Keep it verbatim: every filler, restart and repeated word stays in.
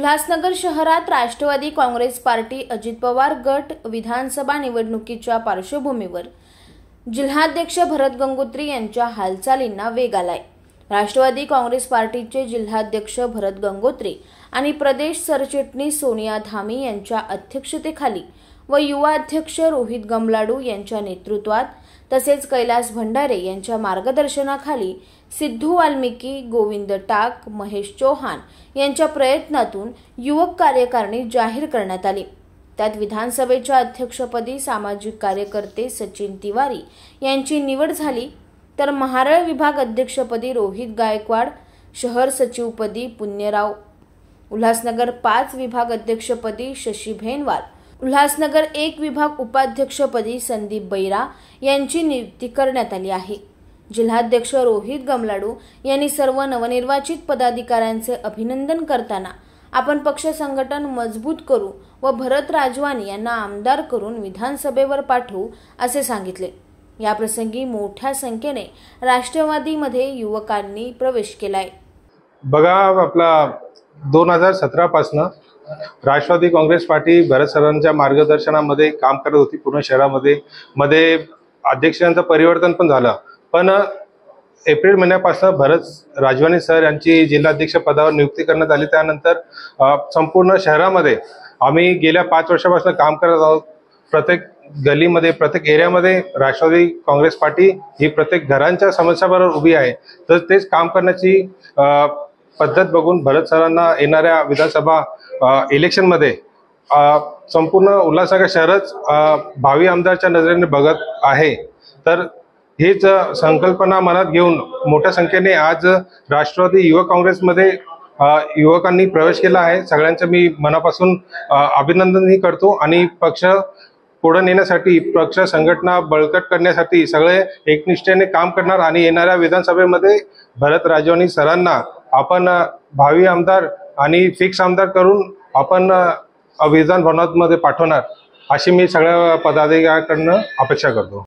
उल्हासनगर शहरात राष्ट्रवादी काँग्रेस पार्टी अजित पवार गट विधानसभा निवडणुकीच्या पार्श्वभूमीवर जिल्हाध्यक्ष भरत गंगोत्री यांच्या हालचालींना वेग आलाय। राष्ट्रवादी काँग्रेस पार्टीचे जिल्हाध्यक्ष भरत गंगोत्री आणि प्रदेश सरचिटणीस सोनिया धामी यांच्या अध्यक्षतेखाली व युवा अध्यक्ष रोहित गमलाडू यांच्या नेतृत्वात तसेच कैलास भंडारे यांच्या मार्गदर्शनाखाली सिद्धू वाल्मिकी, गोविंद टाक, महेश चौहान यांच्या प्रयत्नातून युवक कार्यकारिणी जाहीर करण्यात आली। त्यात विधानसभेच्या अध्यक्षपदी सामाजिक कार्यकर्ते सचिन तिवारी यांची निवड झाली, तर महाराळ विभाग अध्यक्षपदी रोहित गायकवाड, शहर सचिवपदी पुण्यराव, उल्हासनगर पाच विभाग अध्यक्षपदी शशी भेनवाल, उल्हासनगर एक विभाग उपाध्यक्षपदी संदीप बैरा यांची नियुक्ती करण्यात आली आहे। जिल्हाध्यक्ष रोहित गमलाडू यांनी सर्व नवनिर्वाचित पदाधिकाऱ्यांचे अभिनंदन करताना आपण पक्ष संघटन मजबूत करू व भरत राजवानी यांना आमदार करून विधानसभेवर पाठवू असे सांगितले। या प्रसंगी मोठ्या संख्येने राष्ट्रवादीमध्ये युवकांनी प्रवेश केलाय। बघा, आपला दोन हजार सतरा पासून राष्ट्रवादी काँग्रेस पार्टी भरत सरांच्या मार्गदर्शनामध्ये काम करत होती। पूर्ण शहरामध्ये मध्ये अध्यक्षांचं परिवर्तन पण झालं, पण एप्रिल महिन्यापासून भरत राजवानी सर यांची जिल्हाध्यक्ष पदावर नियुक्ती करण्यात आली। त्यानंतर संपूर्ण शहरामध्ये आम्ही गेल्या पाच वर्षापासून काम करत आहोत। प्रत्येक गलीमध्ये, प्रत्येक एरियामध्ये राष्ट्रवादी काँग्रेस पार्टी ही प्रत्येक घरांच्या समस्याबरोबर उभी आहे। तर तेच काम करण्याची पद्धत बघून भरत सरांना येणाऱ्या विधानसभा इलेक्शनमध्ये संपूर्ण उल्हासनगर शहरच भावी आमदारच्या नजरेने बघत आहे। तर हीच संकल्पना मनात घेऊन मोठ्या संख्येने आज राष्ट्रवादी युवक काँग्रेसमध्ये युवकांनी प्रवेश केला आहे। सगळ्यांचं मी मनापासून अभिनंदनही करतो आणि पक्ष पुढे नेण्यासाठी, पक्ष संघटना बळकट करण्यासाठी सगळे एकनिष्ठेने काम करणार आणि येणाऱ्या विधानसभेमध्ये भरत राजवानी सरांना आपण भावी आमदार आणि फिक्स आमदार करून आपण विधान भवनामध्ये पाठवणार अशी मी सगळ्या पदाधिकाऱ्यांकडून अपेक्षा करतो।